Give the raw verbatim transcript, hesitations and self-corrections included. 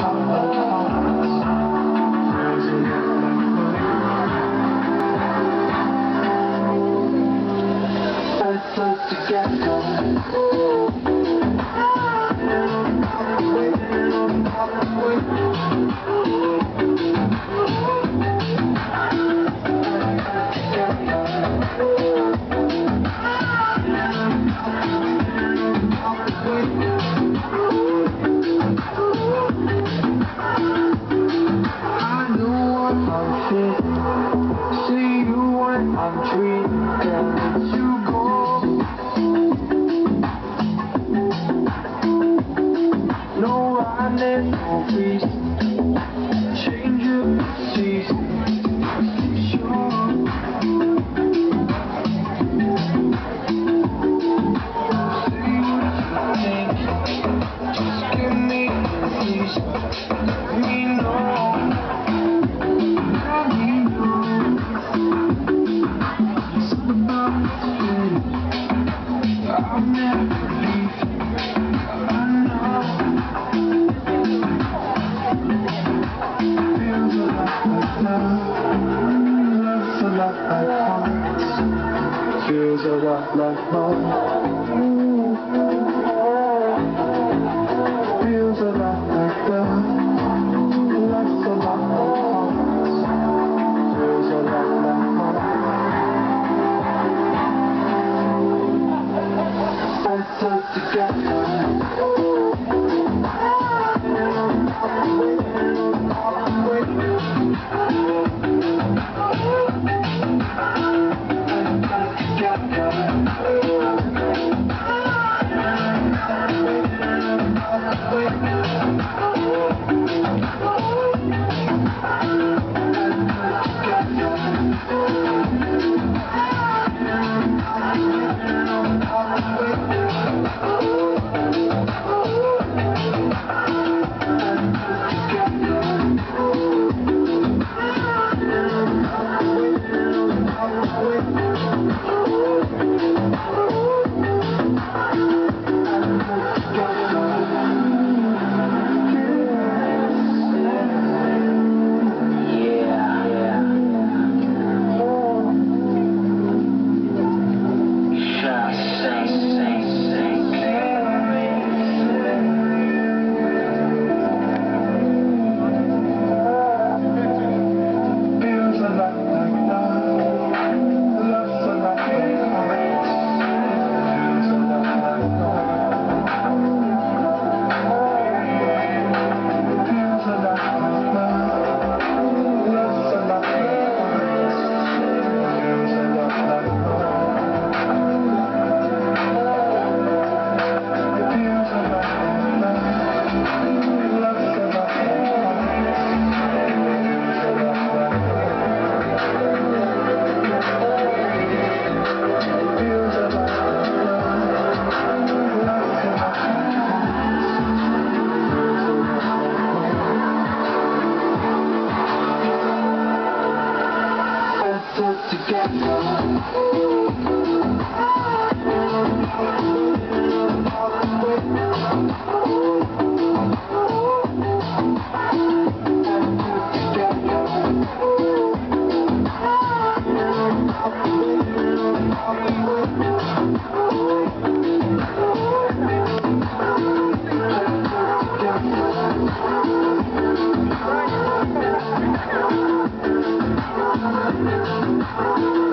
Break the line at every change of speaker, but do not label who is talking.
I'm dreaming to go. No running, no peace. Change of season. Sure. Say what you think. Just give me a piece. Let me know. Let me know. It's about you. I'll never leave. I know. Feels a lot like love. Love's a lot like hearts. Feels a lot like love. Feels a lot like love. Love's a lot like hearts. Feels a lot like love. Let's us together. Right.